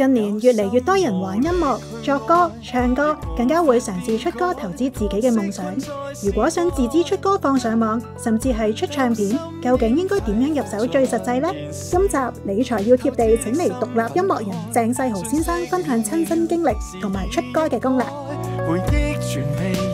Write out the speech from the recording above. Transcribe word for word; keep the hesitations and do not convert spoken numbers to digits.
近年越嚟越多人玩音樂、作歌、唱歌，更加會嘗試出歌投資自己嘅夢想。如果想自資出歌放上網，甚至係出唱片，究竟應該點樣入手最實際呢？今集理財要貼地，請嚟獨立音樂人鄭世豪先生分享親身經歷同埋出歌嘅攻略。 回憶傳